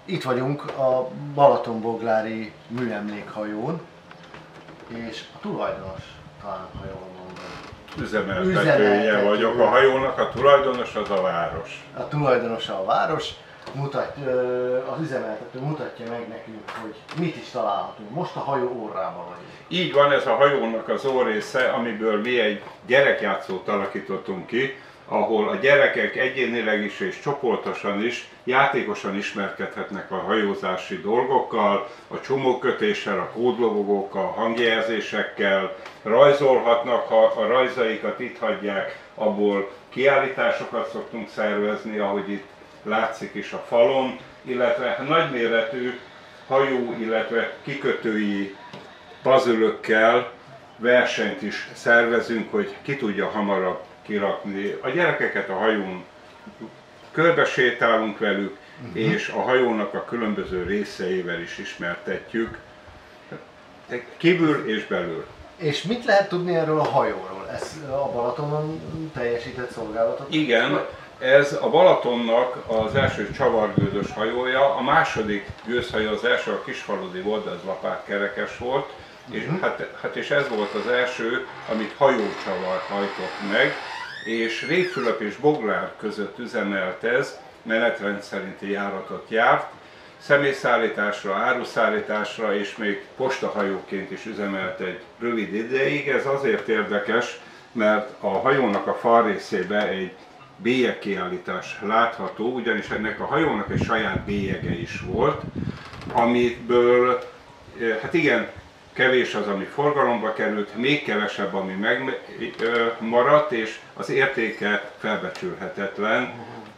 Itt vagyunk a Balatonboglári műemlékhajón, és a tulajdonos, talán ha jól mondom. Üzemeltetője vagyok a hajónak, a tulajdonos az a város. A tulajdonosa a város, az üzemeltető mutatja meg nekünk, hogy mit is találhatunk. Most a hajó orrában vagyunk. Így van, ez a hajónak az orrésze, amiből mi egy gyerekjátszót alakítottunk ki, ahol a gyerekek egyénileg is és csoportosan is, játékosan ismerkedhetnek a hajózási dolgokkal, a csomókötéssel, a kódlobogókkal, hangjelzésekkel, rajzolhatnak, ha a rajzaikat itt hagyják, abból kiállításokat szoktunk szervezni, ahogy itt látszik is a falon, illetve nagyméretű hajó, illetve kikötői puzzle-ökkel versenyt is szervezünk, hogy ki tudja hamarabb kirakni. A gyerekeket a hajón körbesétálunk velük, és a hajónak a különböző részeivel is ismertetjük, kívül és belül. És mit lehet tudni erről a hajóról? Ez a Balatonon teljesített szolgálatot? Igen, ez a Balatonnak az első csavargőzös hajója, a második gőzhajó, az első a kisfaludi volt, az lapátkerekes volt, és ez volt az első, amit hajócsavar hajtott meg, és Révfülöp és Boglár között üzemelt ez, menetrend szerinti járatot járt, személyszállításra, áruszállításra és még postahajóként is üzemelt egy rövid ideig. Ez azért érdekes, mert a hajónak a falrészében egy bélyegkiállítás látható, ugyanis ennek a hajónak egy saját bélyege is volt, amiből, hát igen, kevés az, ami forgalomba került, még kevesebb, ami megmaradt, és az értéke felbecsülhetetlen.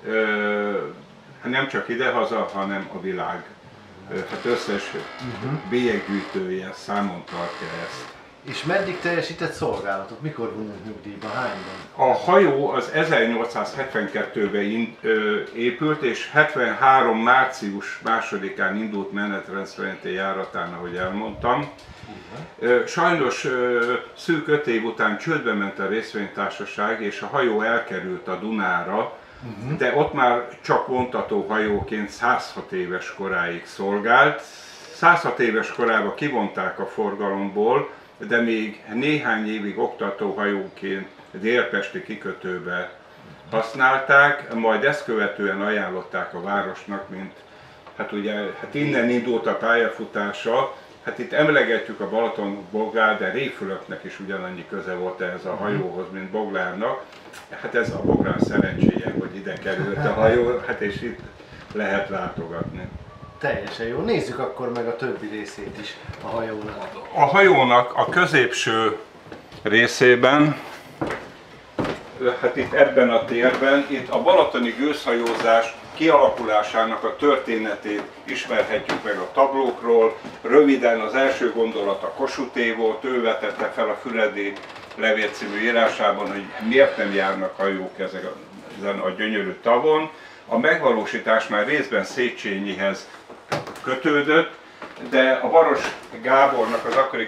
Nem csak idehaza, hanem a világ összes bélyeggyűjtője számon tartja ezt. És meddig teljesített szolgálatot? Mikor vonult nyugdíjba? Hányban? A hajó az 1872-ben épült, és 73. március 2-án indult menetrend szerinti járatán, ahogy elmondtam. Sajnos szűk 5 év után csődbe ment a részvénytársaság, és a hajó elkerült a Dunára, de ott már csak vontató hajóként 106 éves koráig szolgált. 106 éves korában kivonták a forgalomból, de még néhány évig oktatóhajóként délpesti kikötőbe használták, majd ezt követően ajánlották a városnak, mint innen indult a pályafutása. Hát itt emlegetjük a Balaton-Boglár, de Révfülöpnek is ugyanannyi köze volt ehhez a hajóhoz, mint Boglárnak. Hát ez a Boglár szerencséje, hogy ide került a hajó, és itt lehet látogatni. Teljesen jó. Nézzük akkor meg a többi részét is a hajónak. A hajónak a középső részében, hát itt ebben a térben, itt a balatoni gőzhajózás kialakulásának a történetét ismerhetjük meg a tablókról. Röviden az első gondolat a Kossuthé volt, ő vetette fel a Füredi Levél című írásában, hogy miért nem járnak hajók ezen a gyönyörű tavon. A megvalósítás már részben Széchenyihez kötődött, de a Baros Gábornak, az akkori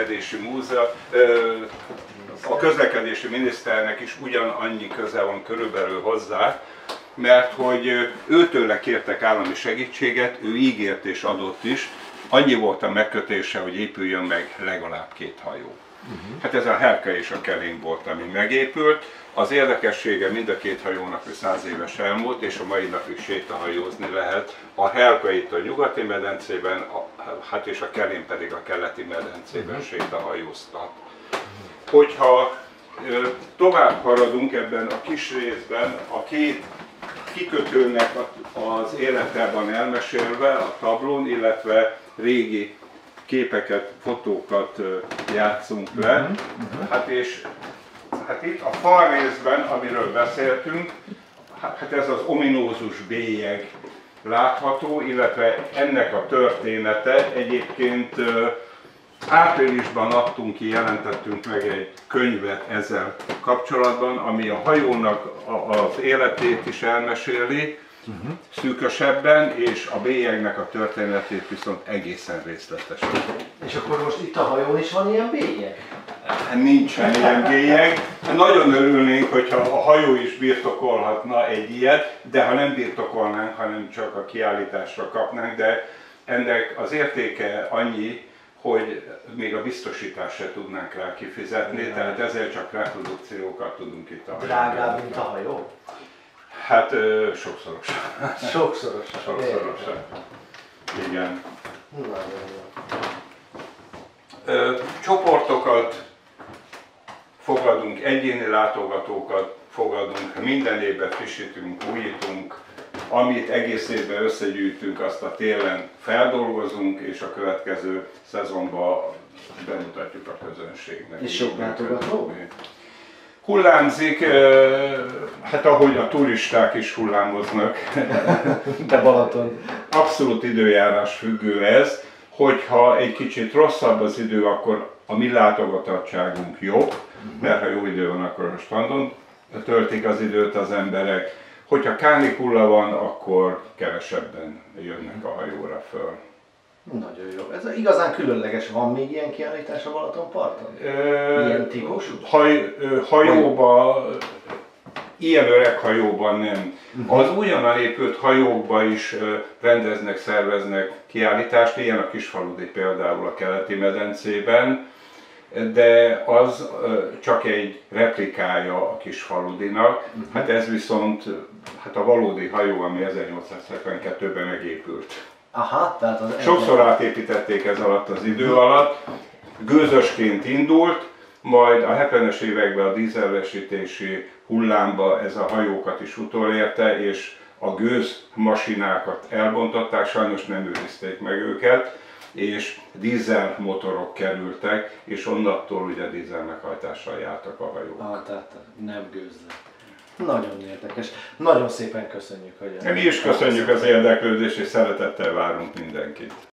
közlekedési miniszternek is ugyanannyi köze van körülbelül hozzá, mert hogy őtőle kértek állami segítséget, ő ígért és adott is, annyi volt a megkötése, hogy épüljön meg legalább 2 hajó. Hát ez a Herka és a Kelén volt, ami megépült. Az érdekessége mind a 2 hajónak, hogy 100 éves elmúlt, és a mai napig sétahajózni lehet. A Herka itt a nyugati medencében, és a Kelén pedig a keleti medencében sétahajóztat. Hogyha tovább haradunk ebben a kis részben, a 2 kikötőnek az életában elmesélve a tablón, illetve régi képeket, fotókat játszunk le. Hát itt a fal részben, amiről beszéltünk, hát ez az ominózus bélyeg látható, illetve ennek a története egyébként áprilisban adtunk ki, jelentettünk meg egy könyvet ezzel kapcsolatban, ami a hajónak az életét is elmeséli, szűkösebben, és a bélyegnek a történetét viszont egészen részletesen. És akkor most itt a hajón is van ilyen bélyeg? Nincsen ilyen bélyeg. Nagyon örülnénk, hogyha a hajó is birtokolhatna egy ilyet, de ha nem birtokolnánk, hanem csak a kiállításra kapnánk, de ennek az értéke annyi, hogy még a biztosítást se tudnánk rá kifizetni, tehát ezért csak reprodukciókat tudunk itt a hajóban. Drágább, mint a hajó? Hát sokszorosan. Sokszorosan. Sokszorosan. Igen. Csoportokat fogadunk, egyéni látogatókat fogadunk, minden évben frissítünk, újítunk, amit egész évben összegyűjtünk, azt a télen feldolgozunk, és a következő szezonban bemutatjuk a közönségnek. És sok látogató? Hullámzik, hát ahogy a turisták is hullámoznak. De Balaton. Abszolút időjárás függő ez, hogyha egy kicsit rosszabb az idő, akkor a mi látogatottságunk jobb, mert ha jó idő van, akkor a strandon töltik az időt az emberek. Hogyha kánikula van, akkor kevesebben jönnek a hajóra föl. Nagyon jó. Ez igazán különleges. Van még ilyen kiállítás a Balatonparton? Ilyen típusú? Hajóban, ilyen öreg hajóban nem. Az ugyanan épült hajókban is rendeznek, szerveznek kiállítást, ilyen a Kisfaludi például a Keleti-medencében, de az csak egy replikája a Kisfaludinak, hát ez viszont hát a valódi hajó, ami 1872-ben megépült. Aha, tehát az Sokszor átépítették ez alatt az idő alatt, gőzösként indult, majd a 70-es években a dízelesítési hullámba ez a hajókat is utolérte, és a gőzmasinákat elbontották, sajnos nem őrizték meg őket, és dízel motorok kerültek, és onnattól ugye dízel meghajtással jártak a hajók. Tehát nem gőzzel. Nagyon érdekes. Nagyon szépen köszönjük, hogy... Mi is köszönjük az érdeklődést, és szeretettel várunk mindenkit.